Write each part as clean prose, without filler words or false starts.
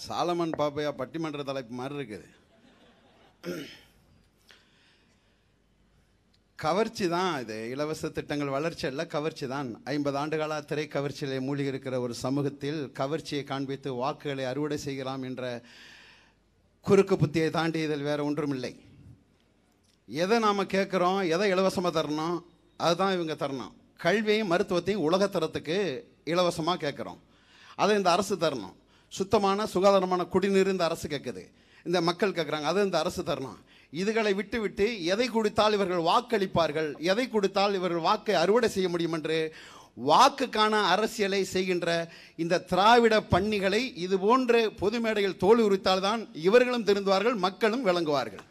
சாலமன் பாப்பையா பட்டிமன்ற தலைப்பு மாதிரி இருக்குது. கவர்ச்சி தான் இது. இலவச திட்டங்கள் வளர்ச்சி அல்ல, கவர்ச்சி தான். 50 ஆண்டுகளாக திரை கவர்ச்சியிலே மூழ்கி இருக்கிற ஒரு சமூகத்தில் கவர்ச்சியை காண்பித்து வாக்குகளை அறுவடை செய்யலாம் என்ற குறுக்கு புத்தியை தாண்டி இதில் வேறு ஒன்றும் இல்லை. எதை நாம் கேட்குறோம், எதை இலவசமாக தரணும், அதுதான் இவங்க தரணும். கல்வியையும் மருத்துவத்தையும் உலகத்தரத்துக்கு இலவசமாக கேட்குறோம், அதை இந்த அரசு தரணும். சுத்தமான சுகாதாரமான குடிநீர் இந்த அரசு கேட்குது, இந்த மக்கள் கேட்குறாங்க, அதை இந்த அரசு தரணும். இதுகளை விட்டு விட்டு எதை கொடுத்தால் இவர்கள் வாக்களிப்பார்கள், எதை கொடுத்தால் இவர்கள் வாக்கை அறுவடை செய்ய முடியும் என்று வாக்குக்கான அரசியலை செய்கின்ற இந்த திராவிட பன்னிகளை இது போன்ற பொது மேடையில் தோல் உரித்தால்தான் இவர்களும் திருந்துவார்கள், மக்களும் விளங்குவார்கள்.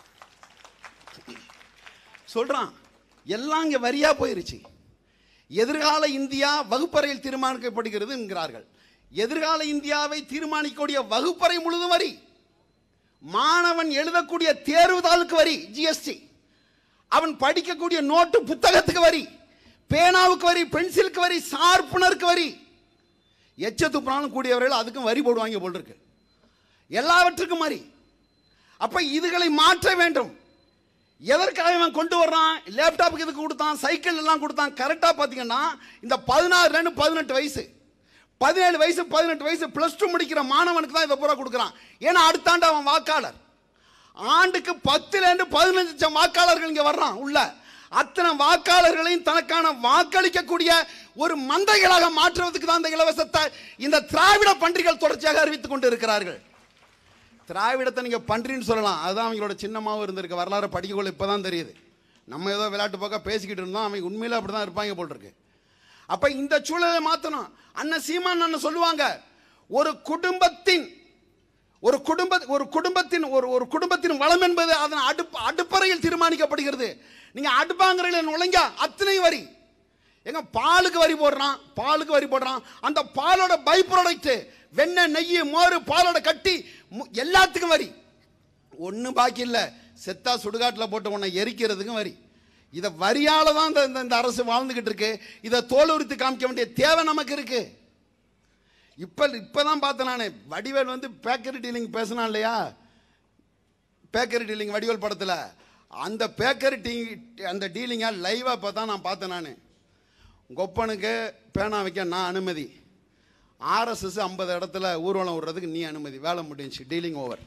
சொல்றான் எல்லாம் இங்கே வரியா போயிருச்சு. எதிர்கால இந்தியா வகுப்பறையில் தீர்மானிக்கப்படுகிறது என்கிறார்கள். எதிர்கால இந்தியாவை தீர்மானிக்கக்கூடிய வகுப்பறை முழுதும் வரி, மாணவன் எழுதக்கூடிய தேர்வுதாளுக்கு வரி, ஜிஎஸ்டி, அவன் படிக்கக்கூடிய நோட்டு புத்தகத்துக்கு வரி, பேனாவுக்கு வரி, பென்சிலுக்கு வரி, ஷார்ப்னருக்கு வரி. எச்சத்துப்புறாலும் கூடியவர்கள் அதுக்கும் வரி போடுவாங்க போல் இருக்கு, எல்லாவற்றுக்கும் வரி. அப்ப இதுகளை மாற்ற வேண்டும். எதற்காக இவன் கொண்டு வர்றான்? லேப்டாப்புக்கு இதுக்கு கொடுத்தான், சைக்கிள் எல்லாம் கொடுத்தான். கரெக்டாக பார்த்தீங்கன்னா இந்த 16 18 வயசு, 17 வயசு 18 வயசு +2 முடிக்கிற மாணவனுக்கு தான் இதை பூரா கொடுக்குறான். ஏன்னா அடுத்த ஆண்டு அவன் வாக்காளர். ஆண்டுக்கு 10 15 லட்சம் வாக்காளர்கள் இங்கே வர்றான் உள்ள. அத்தனை வாக்காளர்களையும் தனக்கான வாக்களிக்கக்கூடிய ஒரு மந்தைகளாக மாற்றுவதற்கு தான் இந்த இலவசத்தை இந்த திராவிட பன்றிகள் தொடர்ச்சியாக அறிவித்துக் கொண்டு இருக்கிறார்கள். திராவிடத்தை நீங்கள் பன்றின்னு சொல்லலாம், அதுதான் அவங்களோட சின்னமாகவும் இருந்திருக்கு. வரலாறு படிக்கக்குள்ள இப்போ தான் தெரியுது. நம்ம ஏதோ விளையாட்டு போக்க பேசிக்கிட்டு இருந்தோம், அவங்க உண்மையில அப்படி தான் இருப்பாங்க போல் இருக்கு. அப்போ இந்த சூழலை மாற்றணும். அண்ணன் சீமான் அண்ணன் சொல்லுவாங்க, ஒரு குடும்பத்தின் வளம் என்பது அதன் அடுப்பறையில் தீர்மானிக்கப்படுகிறது. நீங்க அடுப்பாங்கரையில நுழைங்க அத்தனை வரி. எங்க பாலுக்கு வரி போடுறான், அந்த பாலோட பை ப்ராடக்ட் வெண்ணெய், நெய், மோர், பாலோட கட்டி எல்லாத்துக்கும் வரி. ஒன்றும் பாக்கி இல்லை, செத்தா சுடுகாட்டில் போட்டு உன்னை எரிக்கிறதுக்கும் வரி. இதை வரியால தான் இந்த அரசு வாழ்ந்துகிட்டு இருக்கு. இதை தோல் உரித்து காமிக்க வேண்டிய தேவை நமக்கு இருக்கு. இப்பதான் பார்த்தேன் நான், வடிவேல் வந்து பேக்கரி டீலிங் பேசினான் இல்லையா, பேக்கரி டீலிங் வடிவேல் படத்தில், அந்த பேக்கரி அந்த டீலிங்கா லைவா பார்த்தா நான் பார்த்தேன். நான் கொப்பனுக்கு பேனா வைக்க நான் அனுமதி, RSS 50 இடத்துல ஊர்வலம் விடுறதுக்கு நீ அனுமதி, வேலை முடிஞ்சு, டீலிங் ஓவர்.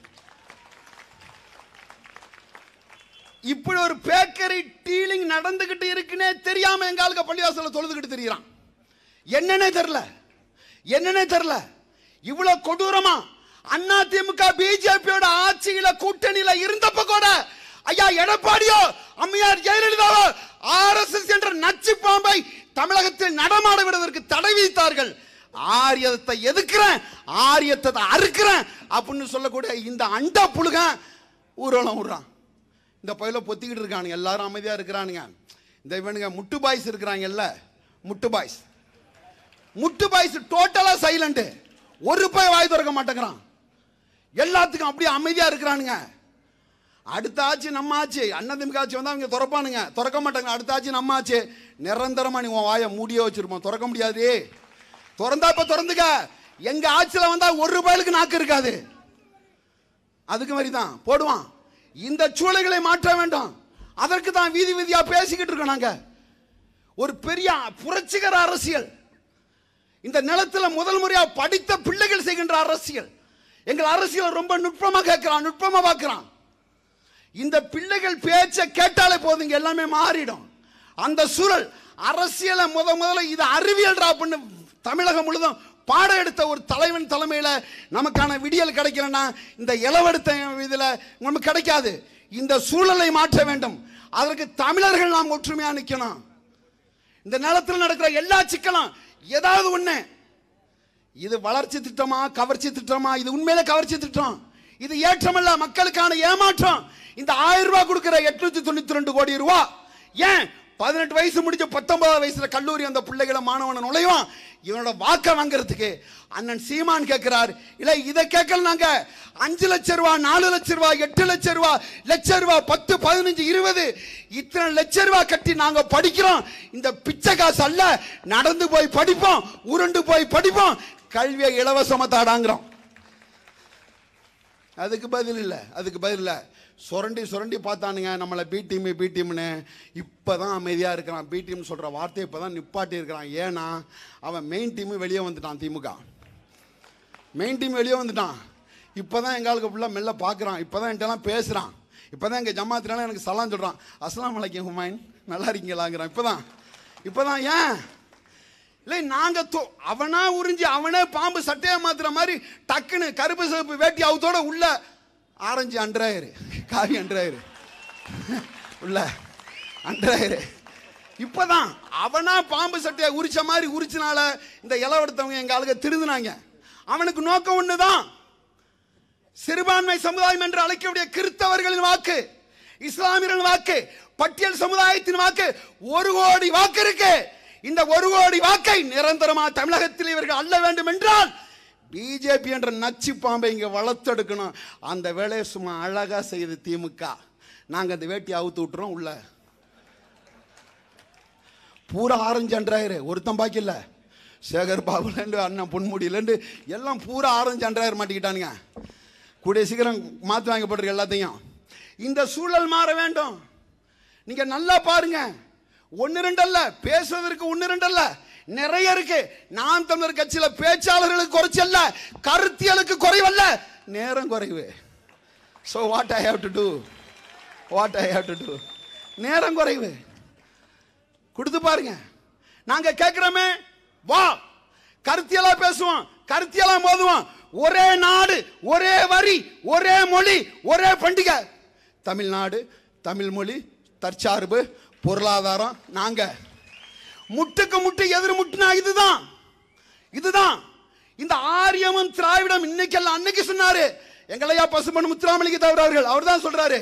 இப்படி ஒரு பேக்கரி டீலிங் நடந்துகிட்டு இருக்குன்னே தெரியாம எங்க ஆளுக்கு பள்ளிவாசல தொழுதுகிட்டு தெரியுறான். என்னன்னே தெரியல. இவ்வளவு கொடூரமா அதிமுக பிஜேபியோட ஆட்சியில கூட்டணியில இருந்தப்ப கூட ஐயா எடப்பாடியோ அம்மையார் ஜெயலலிதாவோ RSS என்ற நச்சு பாம்பை தமிழகத்தில் நடமாட விடுவதற்கு தடை விதித்தார்கள். ஆரியத்தை எதுக்குறேன், ஆரியத்தை அறுக்கிறேன் அப்படின்னு சொல்லக்கூடிய இந்த அண்டா புழுக ஊர்வலம் விடுறான். இந்த பயில பொத்திக்கிட்டு இருக்கானுங்க, எல்லாரும் அமைதியா இருக்கிறானுங்க. இந்த இவனுங்க முட்டு பாய்ஸ் இருக்கிறாங்கல்ல, முட்டு பாய்ஸ் டோட்டலா சைலண்ட், ஒரு பய வாய் திறக்க மாட்டேங்கிறான். எல்லாத்துக்கும் அப்படியே அமைதியா இருக்கிறானுங்க. அடுத்த ஆட்சி நம்ம ஆட்சி, அதிமுக ஆட்சி வந்தா அவங்க திறப்பானுங்க, திறக்க மாட்டாங்க. அடுத்த ஆட்சி நம்ம ஆட்சி, நிரந்தரமா நீ உன் வாயை மூடியே வச்சிருப்போம், திறக்க முடியாது. திறந்தா இப்ப திறந்துக்க, எங்க ஆட்சியில் வந்தா ₹1 நாக்கு இருக்காது, அதுக்கு மாதிரி தான் போடுவான். இந்த சூழல்களை மாற்ற வேண்டும். அதற்கு தான் வீதி வீதியா பேசிக்கிட்டு இருக்கோம் நாங்க. ஒரு பெரிய புரட்சிகர அரசியல், இந்த நிலத்தில் முதல் முறையா படித்த பிள்ளைகள் செய்கின்ற அரசியல். எங்கள் அரசியல் ரொம்ப நுட்பமா கேட்கிறான், நுட்பமா பார்க்கிறான். இந்த பிள்ளைகள் பேச்சை கேட்டாலே போதுங்க, எல்லாமே மாறிடும். அந்த சூழல் அரசியலை முதல்ல இது அறிவியல் அப்படின்னு தமிழகம் முழுதும் பாடம் எடுத்த ஒரு தலைவன் தலைமையில் நமக்கான விடியல் கிடைக்கலன்னா இந்த இளவெடுத்த இதில் நமக்கு கிடைக்காது. இந்த சூழலை மாற்ற வேண்டும். அதற்கு தமிழர்கள் நாம் ஒற்றுமையா நிற்கணும். இந்த நிலத்தில் நடக்கிற எல்லா சிக்கலும் ஏதாவது ஒண்ணு, இது வளர்ச்சி திட்டமா கவர்ச்சி திட்டமா? இது உண்மையிலே கவர்ச்சி திட்டம். இது ஏற்றமல்ல, மக்களுக்கான ஏமாற்றம். இந்த 1000 ரூபாய் கொடுக்கிற 892 கோடி ரூபாய் ஏன் 18 வயசு முடிஞ்ச 19 வயசுல கல்லூரி அந்த பிள்ளைகளை மாணவனை நுழைவான் இவனோட வாக்க வாங்குறதுக்கு. அண்ணன் சீமான் கேட்கிறார், இல்ல இதை கேட்கல, நாங்க 5 லட்சம் ரூபாய், 4 லட்சம் ரூபாய், 8 லட்சம் ரூபாய், 10 15 20 இத்தனை லட்சம் ரூபாய் கட்டி நாங்க படிக்கிறோம். இந்த பிச்சை காசு அல்ல, நடந்து போய் படிப்போம், உருண்டு போய் படிப்போம், கல்வியை இலவசமா தாடாங்கிறோம். அதுக்கு பதில் இல்லை, அதுக்கு பதில் இல்லை. சுரண்டி சுரண்டி பார்த்தானுங்க நம்மளை பி டீம்னு. இப்போ தான் அமைதியாக இருக்கிறான். பி டீம் சொல்கிற வார்த்தையை இப்போ தான் நிப்பாட்டி இருக்கிறான். ஏன்னா அவன் மெயின் டீமு வெளியே வந்துட்டான். திமுக மெயின் டீம் வெளியே வந்துட்டான். இப்போ தான் எங்களுக்கு ஃபுல்லாக மெல்ல பார்க்குறான். இப்போ தான் என்கிட்டலாம் பேசுகிறான். இப்போ தான் எங்கள் ஜமாத்தினால எனக்கு சலாம் சொல்கிறான். அஸ்லாம் வலைக்கம் ஹுமாயின், நல்லா இருக்கீங்களாங்கிறான். இப்போ தான் ஏன் இல்லை நாங்கள் அவனா உறிஞ்சி அவனே பாம்பு சட்டையை மாத்துற மாதிரி டக்குன்னு கருப்பு சிவப்பு வேட்டி அவுத்தோட உள்ள ஆரஞ்சு அன்றாயிரு, காவி அன்றாயிரு, உள்ள அன்றாயிரு. இப்போதான் அவனா பாம்பு சட்டையை உரிச்ச மாதிரி உரிச்சனால இந்த இளவெடுத்தவங்க எங்க ஆளுங்க திருந்தினாங்க. அவனுக்கு நோக்கம் ஒண்ணுதான், சிறுபான்மை சமுதாயம் என்று அழைக்கக்கூடிய கிறிஸ்தவர்களின் வாக்கு, இஸ்லாமியர்களின் வாக்கு, பட்டியல் சமுதாயத்தின் வாக்கு 1 கோடி வாக்கு இருக்கு. இந்த 1 கோடி வாக்கை நிரந்தரமா தமிழகத்தில் இவர்கள் அள்ள வேண்டும் என்றால் பிஜேபி என்ற நச்சு பாம்பை இங்க வளர்த்தெடுக்கணும். அந்த வேலையை சும்மா அழகா செய்யுது திமுக. நாங்க அந்த வேட்டி அவுத்து விட்டுறோம். உள்ள பூரா ஆரஞ்சு அன்றாயிரு. ஒருத்தம் பாக்கி இல்ல. சேகர் பாபுலேருந்து அண்ணன் பொன்முடியிலேருந்து எல்லாம் பூரா ஆரஞ்சு அன்றாயிரம் மாட்டிக்கிட்டானுங்க. கூடிய சீக்கிரம் மாற்றி வாங்கப்பட்டிருக்கு எல்லாத்தையும். இந்த சூழல் மாற வேண்டும். நீங்க நல்லா பாருங்க. 1-2 அல்ல, பேசுவதற்கு 1-2 அல்ல, நிறைய இருக்கு. நாம் தமிழர் கட்சியில பேச்சாளர்களுக்கு குறைச்சல்ல, கருத்தியலுக்கு குறைவல்ல, நேரம் குறைவு. So what I have to do? What I have to do? நேரம் குறைவு. கொடுத்து பாருங்க. நாங்க கேட்கிறோமே, வா கருத்தியலா பேசுவோம், கருத்தியலா மோதுவோம். ஒரே நாடு, ஒரே வரி, ஒரே மொழி, ஒரே பண்டிகை. தமிழ்நாடு, தமிழ் மொழி, தற்சார்பு, பொருளாதாரம். நாங்க முட்டுக்கு முட்டு எதிர் முட்டுனா இதுதான். இதுதான் இந்த ஆரியமும் திராவிடம். இன்னைக்கெல்லாம் அன்னைக்கு சொன்னாரு எங்களையா பசுமன் முத்துராமலிங்க தவிரவர்கள். அவர் தான் சொல்றாரு,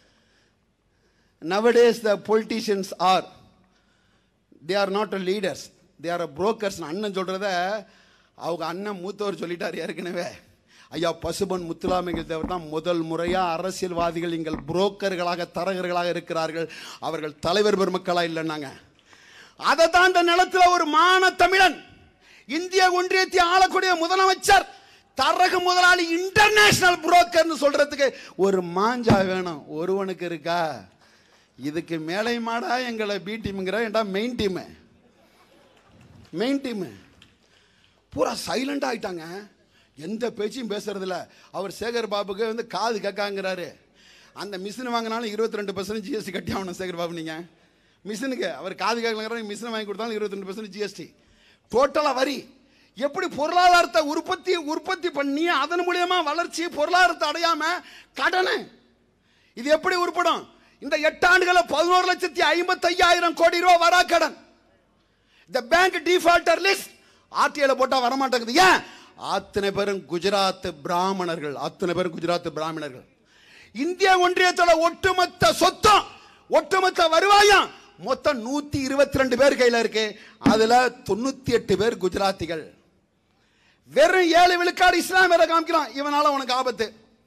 nowadays the politicians are, they are not leaders, they are brokers. அண்ணன் சொல்றத அவங்க அண்ணன் மூத்தவர் சொல்லிட்டார் ஏற்கனவே. ஐயா பசுபன் முத்துராமலிங்க தேவர் தான் முதல் முறையா அரசியல்வாதிகள் எங்கள் புரோக்கர்களாக தரகர்களாக இருக்கிறார்கள். அவர்கள் தலைவர் பெருமக்களா இல்லைன்னாங்க. அதை தான் இந்த நிலத்தில் ஒரு மான தமிழன், இந்திய ஒன்றியத்தை ஆளக்கூடிய முதலமைச்சர், தரகு முதலாளி, இன்டர்நேஷனல் புரோக்கர்னு சொல்றதுக்கு ஒரு மாஞ்சா வேணும். ஒருவனுக்கு இருக்கா? இதுக்கு மேலை மாடா எங்களை பி டீம்ங்கிற மெயின் டீம். மெயின் டீம் பூரா சைலண்டா ஆயிட்டாங்க. எந்த பேச்சையும் பேசுறதில்ல. அவர் சேகர் பாபுக்கு வந்து காது கேட்காங்கிறாரு. அந்த மிஷின் வாங்கினாலும் 22% ஜிஎஸ்டி கட்டி ஆகணும் சேகர் பாபு. நீங்க மிஷினுக்கு அவர் காது கேட்கலங்கிற மிஷின் வாங்கி கொடுத்தாலும் 22% ஜிஎஸ்டி டோட்டலா வரி. எப்படி பொருளாதாரத்தை உற்பத்தி பண்ணி அதன் மூலியமா வளர்ச்சி, பொருளாதாரத்தை அடையாம கடனு, இது எப்படி உருப்படும்? இந்த 8 ஆண்டுகள 11,55,000 கோடி ரூபாய் வரா கடன். இந்த பேங்க் டிஃபால்டர் லிஸ்ட் ஆர்டிஐல போட்டா வர மாட்டேங்குது. ஏன்? அத்தனை பேரும் குஜராத் பிராமணர்கள். அத்தனை பேரும் குஜராத் பிராமணர்கள். இந்திய ஒன்றியத்தோட ஒட்டுமொத்த சொத்தம், ஒட்டுமொத்த வருவாயம் மொத்தம் 122 பேர் கையில இருக்கு. அதுல 98 பேர் குஜராத்திகள். வெறும் 7 விழுக்காடு இஸ்லாமியரை காமிக்கிறான். இவனால உனக்கு ஆபத்து,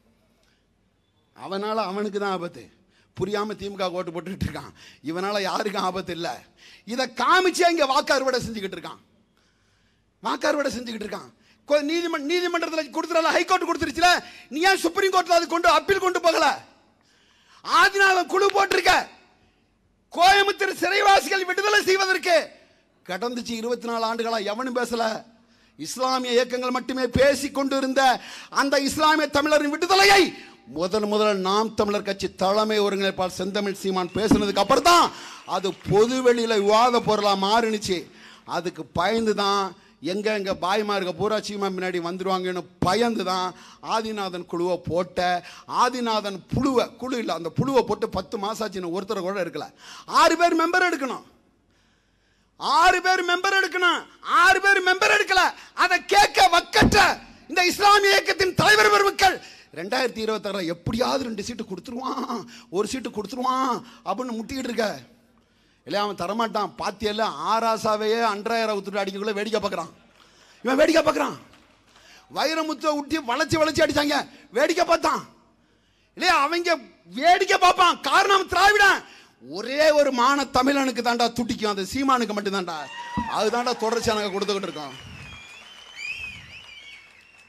அவனால அவனுக்கு தான் ஆபத்து. புரியாம திமுக ஓட்டு போட்டுட்டு இருக்கான். இவனால யாருக்கும் ஆபத்து இல்ல. இதை காமிச்சு இங்க வாக்கு அறுவடை செஞ்சுக்கிட்டு இருக்கான். வாக்கு அறுவடை செஞ்சுக்கிட்டு இருக்கான். நீதிமன்றத்தில் கொடுத்துறல, ஹைகோர்ட் கொடுத்துருச்சுல, நீ ஏன் சுப்ரீம் கோர்ட்ல அது கொண்டு அப்பீல் கொண்டு போகல? ஆதிநாதன் குழு போட்டிருக்க. கோயம்புத்தூர் சிறைவாசிகள் விடுதலை செய்வதற்கு கடந்துச்சு 24 ஆண்டுகளா எவனும் பேசல. இஸ்லாமிய இயக்கங்கள் மட்டுமே பேசிக் கொண்டிருந்த அந்த இஸ்லாமிய தமிழரின் விடுதலையை முதல் நாம் தமிழர் கட்சி தலைமை ஒருங்கிணைப்பாளர் செந்தமிழ் சீமான் பேசுனதுக்கு அப்புறம் தான் அது பொது வெளியில விவாத பொருளா மாறினுச்சு. அதுக்கு பயந்து தான் எங்க பாய்மார்க பூரா சீமான் பின்னாடி வந்துருவாங்கன்னு பயந்து தான் ஆதிநாதன் குழுவை போட்ட. ஆதிநாதன் குழு இல்லை, அந்த புழுவை போட்டு 10 மாசம் ஆச்சு, ஒருத்தரை கூட எடுக்கல. 6 பேர் மெம்பர் எடுக்கணும். 6 பேர் மெம்பர் எடுக்கணும். 6 பேர் மெம்பர் எடுக்கல. அதை கேட்க வக்கற்ற இந்த இஸ்லாமிய இயக்கத்தின் தலைவர் பெருமக்கள் 2026 எப்படியாவது 2 சீட்டு கொடுத்துருவான், 1 சீட்டு கொடுத்துருவான் அப்படின்னு முட்டிக்கிட்டு இருக்க. இல்லையா அவன் தரமாட்டான். பாத்தியல்ல ஆராசாவையே 2000 ஊத்துட்டு அடிக்கக்குள்ள வேடிக்கை பார்க்குறான். இவன் வேடிக்கை பார்க்குறான். வைரமுத்துவை ஊட்டி வளைச்சி அடிச்சாங்க, வேடிக்கை பார்த்தான். இல்லையா அவங்க வேடிக்கை பார்ப்பான். காரணம் திராவிடன். ஒரே ஒரு மான தமிழனுக்கு தாண்டா துட்டிக்கும், அது சீமானுக்கு மட்டும் தாண்டா. அதுதாண்டா தொடர்ச்சியா நாங்கள் கொடுத்துக்கிட்டு இருக்கோம்.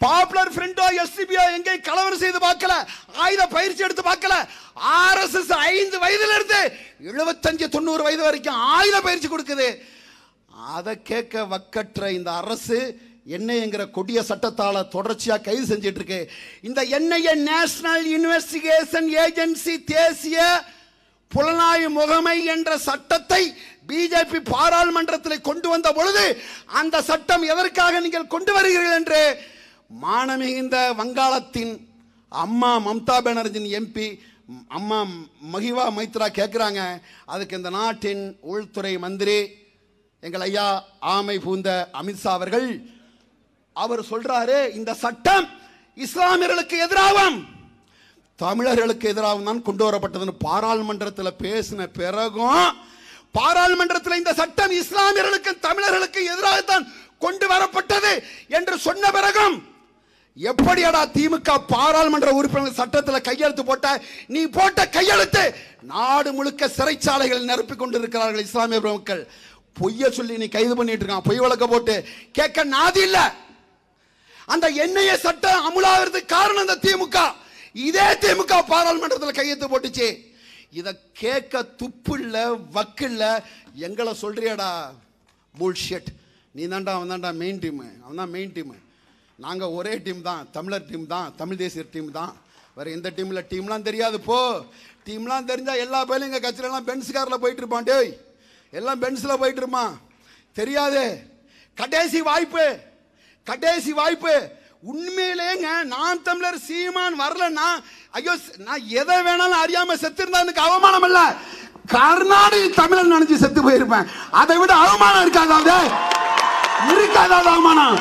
பாப்புலர் ஃப்ரண்டோ எஸ்டிபிஓ எங்கே கலவரம் செய்து பார்க்கல, ஆயுத பயிற்சி எடுத்து பார்க்கல. ஆர்எஸ்எஸ் 5 வயதுல இருந்து 75-90 வயது வரைக்கும் ஆயுத பயிற்சி கொடுக்குது. அதை கேட்க வக்கற்ற இந்த அரசு என்ஐங்கிற கொடிய சட்டத்தால தொடர்ச்சியா கைது செஞ்சிட்டு இருக்கு. இந்த என்ஐஏ நேஷனல் இன்வெஸ்டிகேஷன் ஏஜென்சி, தேசிய புலனாய்வு முகமை என்ற சட்டத்தை பிஜேபி பாராளுமன்றத்தில் கொண்டு வந்த பொழுது அந்த சட்டம் எதற்காக நீங்கள் கொண்டு வருகிறீர்கள் என்று மானமிகுந்த வங்காளத்தின் அம்மா மம்தா பானர்ஜியின் எம்பி அம்மா மகிவா மைத்ரா கேட்கிறாங்க. அதுக்கு இந்த நாட்டின் உள்துறை மந்திரி எங்கள் ஐயா ஆமை பூந்த அமித்ஷா அவர்கள் அவர் சொல்றாரு, இந்த சட்டம் இஸ்லாமியர்களுக்கு எதிராகும், தமிழர்களுக்கு எதிராகவும் தான் கொண்டு வரப்பட்டதுன்னு பாராளுமன்றத்தில் பேசின பிறகும், பாராளுமன்றத்தில் இந்த சட்டம் இஸ்லாமியர்களுக்கு தமிழர்களுக்கு எதிராகத்தான் கொண்டு வரப்பட்டது என்று சொன்ன பிறகும் எப்படியடா திமுக பாராளுமன்ற உறுப்பினர்கள் சட்டத்தில் கையெழுத்து போட்ட, நீ போட்ட கையெழுத்து நாடு முழுக்க சிறைச்சாலைகளில் நிரப்பிக் கொண்டிருக்கிறார்கள் இஸ்லாமிய மக்கள். பொய்ய சொல்லி நீ கைது பண்ணிட்டு இருக்கான், பொய் வழக்க போட்டு கேட்க நாதி இல்ல. அந்த என்ஐஏ சட்டம் அமுலாகிறதுக்கு காரணம் அந்த திமுக. இதே திமுக பாராளுமன்றத்தில் கையெழுத்து போட்டுச்சு. இத கேட்க துப்பு இல்ல, வக்கு இல்ல. எங்களை சொல்றியடா புல்ஷிட், நீ தான்டா அவன் தான்டா மெயின் டீம், அவன் தான் மெயின் டீம். நாங்கள் ஒரே டீம் தான், தமிழர் டீம் தான், தமிழ் தேசிய டீம் தான். வேற எந்த டீம்ல டீம்லாம் தெரியாது. போ, டீம்லாம் தெரிஞ்சா எல்லா பேரும் எங்கள் கட்சியிலாம் பென்ஸ் காரில் போயிட்டு இருப்பான். டேய், எல்லாம் பென்ஸில் போயிட்டு இருப்பான். தெரியாது. கடைசி வாய்ப்பு, கடைசி வாய்ப்பு. உண்மையிலேங்க நாம் தமிழர் சீமான் வரலன்னா, ஐயோ நான் எதை வேணாலும் அறியாம செத்துருந்தா எனக்கு அவமானம் இல்ல, கர்நாடக தமிழன் நினைச்சு செத்து போயிருப்பேன். அதை விட அவமானம் இருக்காதாவது? இருக்காதாவது அவமானம்?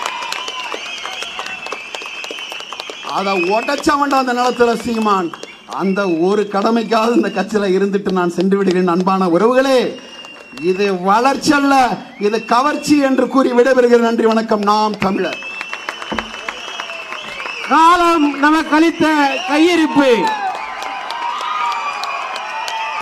அதை உடைச்ச வேண்டாம் அந்த நிலத்துல சீமான். அந்த ஒரு கடமைக்காவது இந்த கட்சியில இருந்துட்டு நான் சென்று விடுகிறேன். அன்பான உறவுகளே, இது வளர்ச்சி அல்ல, இது கவர்ச்சி என்று கூறி விடைபெறுகிறேன். நன்றி, வணக்கம். நாம் தமிழர். காலம் நமக்கு அளித்த கையிருப்பு